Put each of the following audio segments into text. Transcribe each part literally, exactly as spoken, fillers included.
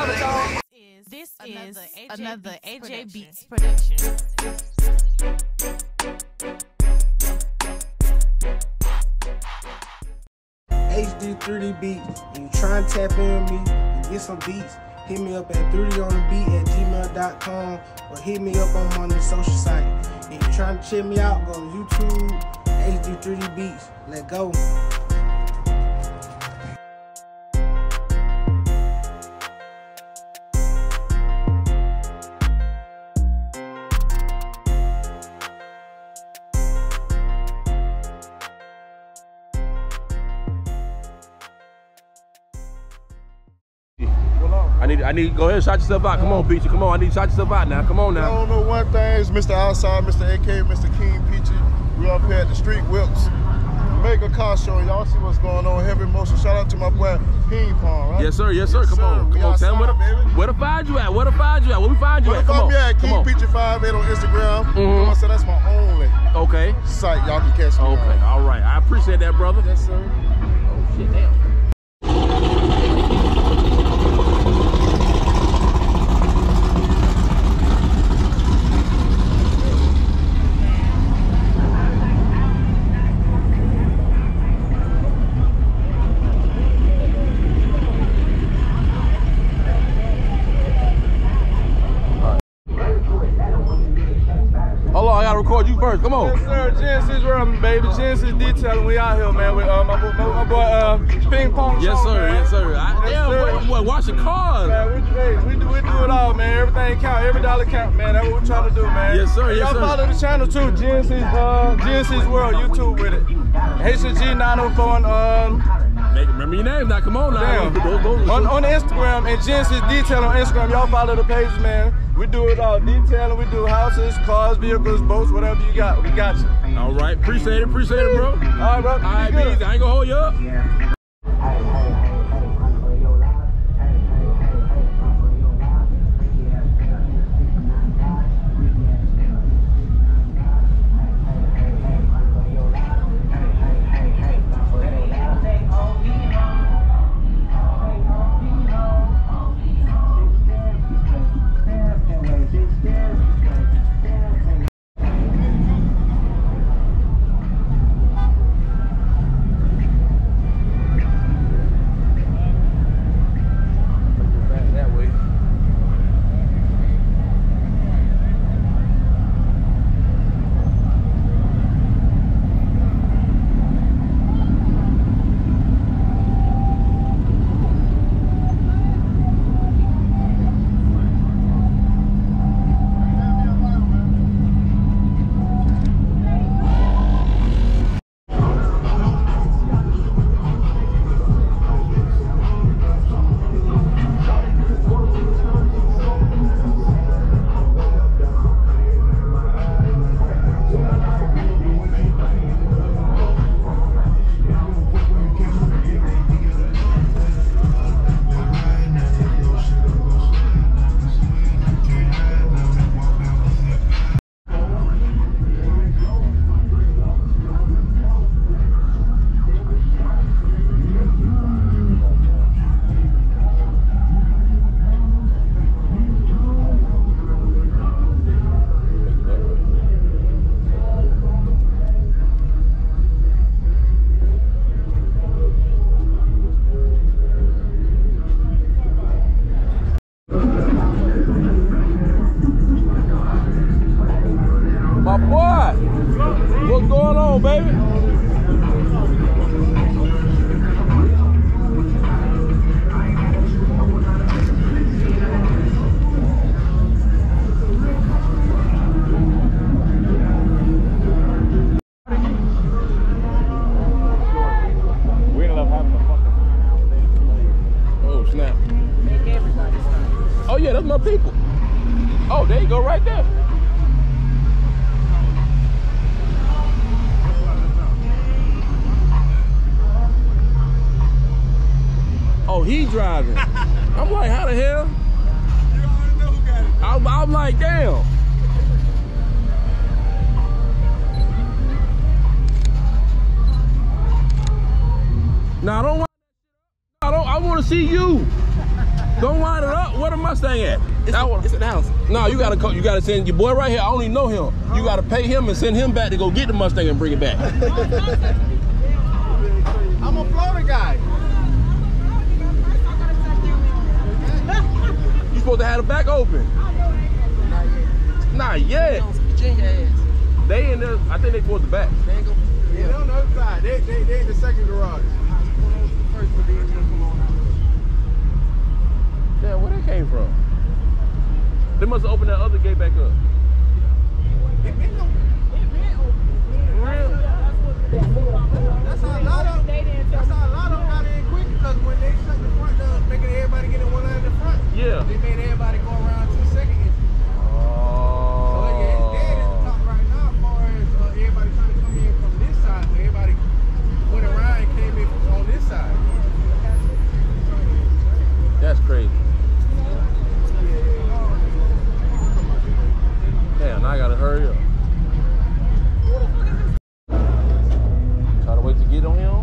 This is, this is another A J Beats production. H D three D Beats. And you try and tap in with me and get some beats, hit me up at three D on the beat at gmail dot com or hit me up on one of the social sites. If you're trying to check me out, go to YouTube, H D three D Beats. Let go. I need, I need, go ahead and shout yourself out. Come on, Peachy. Come on, I need to shout yourself out now. Come on now. I don't know one thing. It's Mister Outside, Mister A K, Mister King Peachy. We up here at the Street Whips Mega Car Show. Y'all see what's going on. Heavy motion. Shout out to my boy Ping Pong, right? Yes, sir. Yes, sir. Yes, come sir. on. We Come on. Tell them where to, baby. where to find you at. Where to find you at. Where we find you Where at. Come find on. me at? Come King on. Peachy five eight on Instagram. Mm-hmm. I said that's my only Okay. site y'all can catch me Okay. on. All right. I appreciate that, brother. Yes, sir. Oh, shit. Damn. Hold on, I gotta record you first. Come on. Yes, sir. Genesis World, baby. Genesis Detailing. We out here, man. With uh, my, my, my boy uh, Ping Pong. Yes, Show, sir. man. Yes, sir. I, Yes, damn, sir. boy, boy, wash your cars. Man, we, hey, we, do, we do it all, man. Everything count. Every dollar count, man. That's what we're trying to do, man. Yes, sir. Yes, Y'all sir. follow the channel, too. Genesis, uh, Genesis World, YouTube with it. H G nine oh four and, um... Make, remember your name now. Come on now. Damn. Those, those, On, on Instagram and Genesis Detail on Instagram. Y'all follow the pages, man. We do it all. Detailing. We do houses, cars, vehicles, boats, whatever you got. We got you. All right. Appreciate it. Appreciate it, bro. All right, bro. All right, Be good. Beans. I ain't gonna hold you up. My boy, what's going on, baby? We ended up having a fucking. Oh, snap. Oh, yeah, that's my people. Oh, there you go, right there. Oh, he driving. I'm like, how the hell? You already know who got it. I'm, I'm like, damn. Nah, I don't want. I don't. I want to see you. Don't wind it up. Where the Mustang at? It's, that the, it's at the house. No, you gotta you gotta send your boy right here. I don't even know him. You gotta pay him and send him back to go get the Mustang and bring it back. I'm a Florida guy. You supposed to have the back open. Not yet. They in there. I think they towards the back. They ain't go. Yeah, they on the other side. They they they in the second garage. Yeah, where they came from? They must have opened that other gate back up. It been open. It been open. Real? That's how a lot of that's how a lot of them got in quick because when they shut the front down, making everybody get in one line in the front. Yeah. They made everybody go around to the second entry. Oh. So yeah, it's dead at the top right now as far as uh, everybody trying to come in from this side. So everybody went around and came in on this side. That's crazy. Damn, now I gotta hurry up. Try to wait to get on him.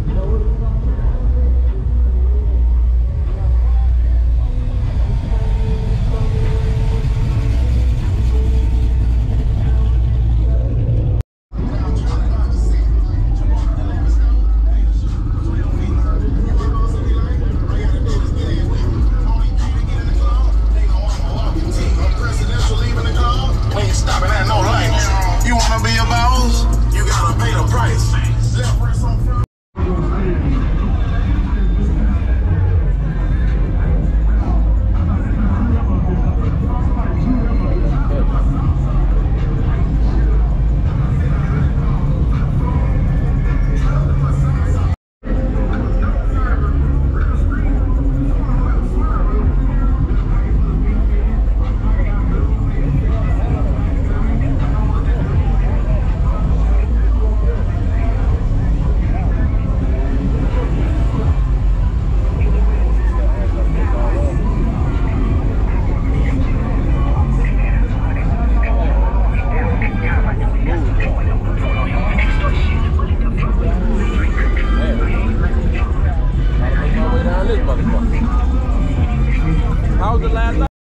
How's the last night?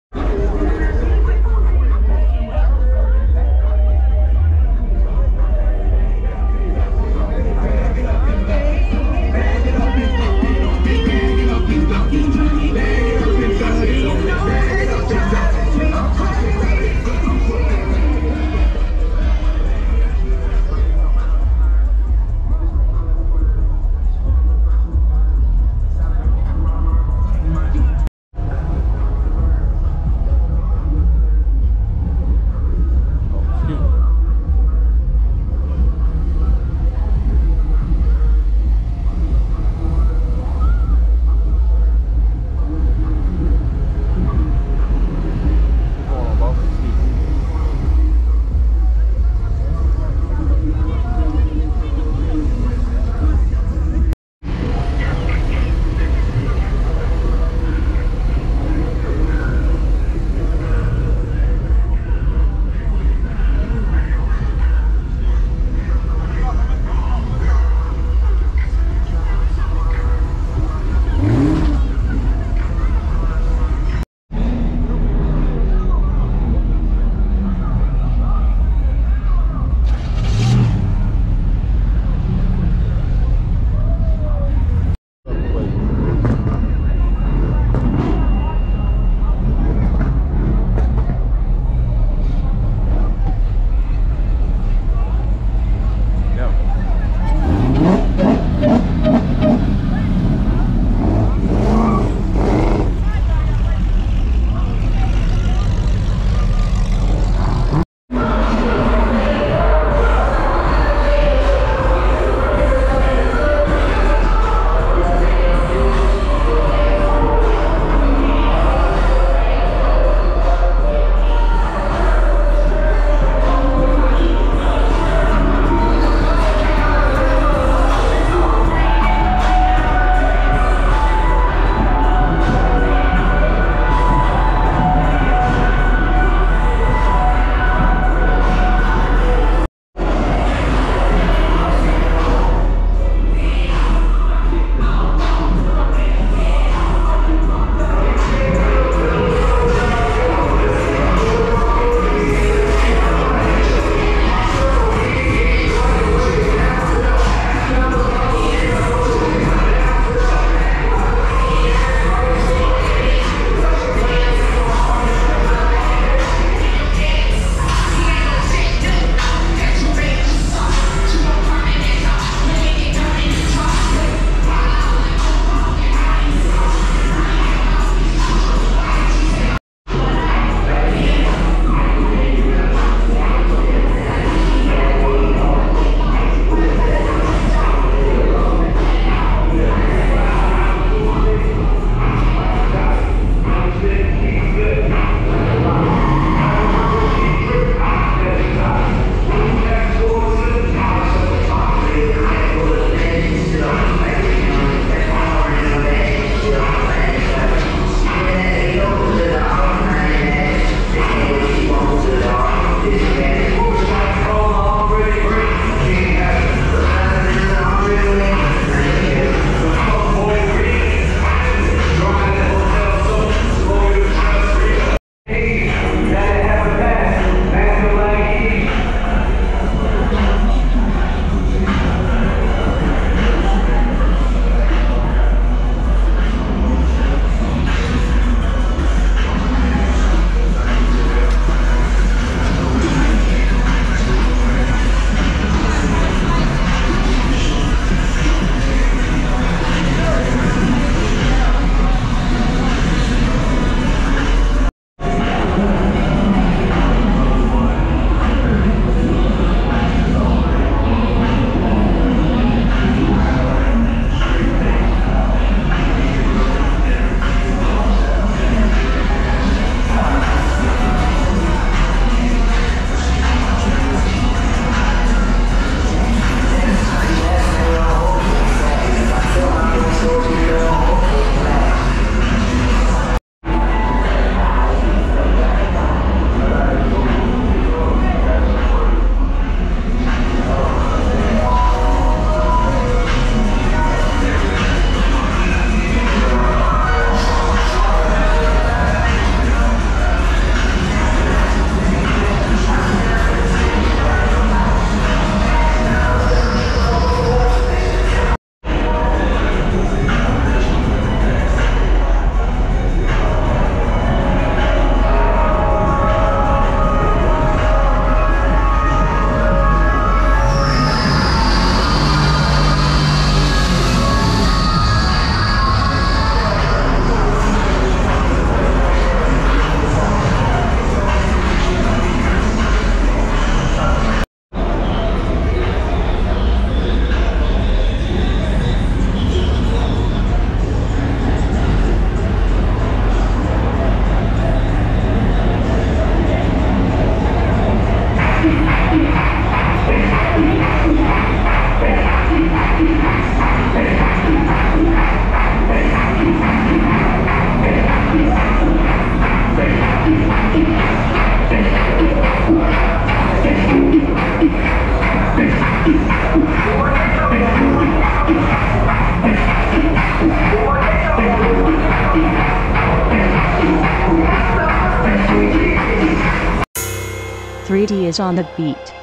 three D is on the beat.